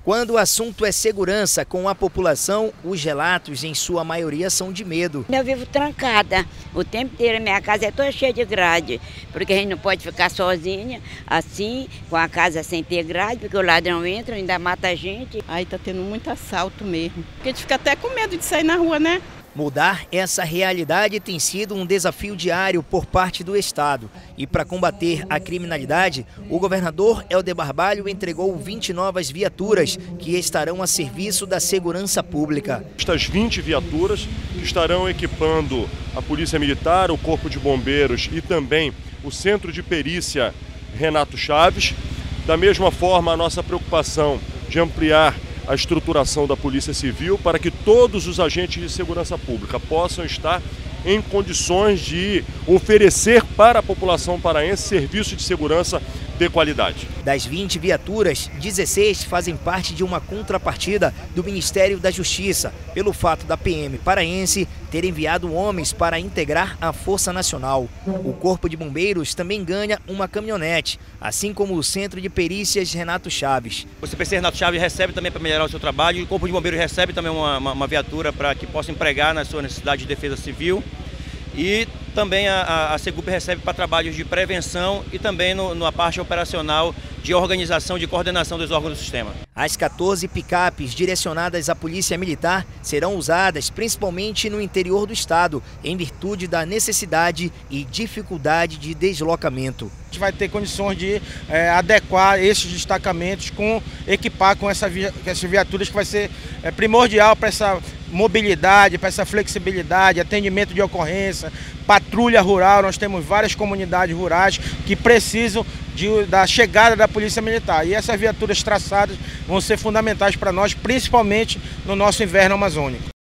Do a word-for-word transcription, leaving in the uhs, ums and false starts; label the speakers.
Speaker 1: Quando o assunto é segurança com a população, os relatos, em sua maioria, são de medo.
Speaker 2: Eu vivo trancada. O tempo inteiro a minha casa é toda cheia de grade, porque a gente não pode ficar sozinha, assim, com a casa sem ter grade, porque o ladrão entra e ainda mata a gente.
Speaker 3: Aí tá tendo muito assalto mesmo, porque a gente fica até com medo de sair na rua, né?
Speaker 1: Mudar essa realidade tem sido um desafio diário por parte do Estado. E para combater a criminalidade, o governador Helder Barbalho entregou vinte novas viaturas que estarão a serviço da segurança pública.
Speaker 4: Estas vinte viaturas que estarão equipando a Polícia Militar, o Corpo de Bombeiros e também o Centro de Perícia Renato Chaves. Da mesma forma, a nossa preocupação de ampliar a estruturação da Polícia Civil para que todos os agentes de segurança pública possam estar em condições de oferecer para a população paraense serviço de segurança de qualidade.
Speaker 1: Das vinte viaturas, dezesseis fazem parte de uma contrapartida do Ministério da Justiça, pelo fato da P M paraense ter enviado homens para integrar a Força Nacional. O Corpo de Bombeiros também ganha uma caminhonete, assim como o Centro de Perícias Renato Chaves.
Speaker 5: O C P C Renato Chaves recebe também para melhorar o seu trabalho e o Corpo de Bombeiros recebe também uma, uma, uma viatura para que possa empregar na sua necessidade de defesa civil. E também a, a Segup recebe para trabalhos de prevenção e também no, na parte operacional de organização, de coordenação dos órgãos do sistema.
Speaker 1: As quatorze picapes direcionadas à Polícia Militar serão usadas principalmente no interior do estado, em virtude da necessidade e dificuldade de deslocamento.
Speaker 6: A gente vai ter condições de é, adequar esses destacamentos, com equipar com essa via, essas viaturas, que vai ser é, primordial para essa mobilidade, para essa flexibilidade, atendimento de ocorrência, patrulha rural. Nós temos várias comunidades rurais que precisam de, da chegada da Polícia Militar. E essas viaturas traçadas vão ser fundamentais para nós, principalmente no nosso inverno amazônico.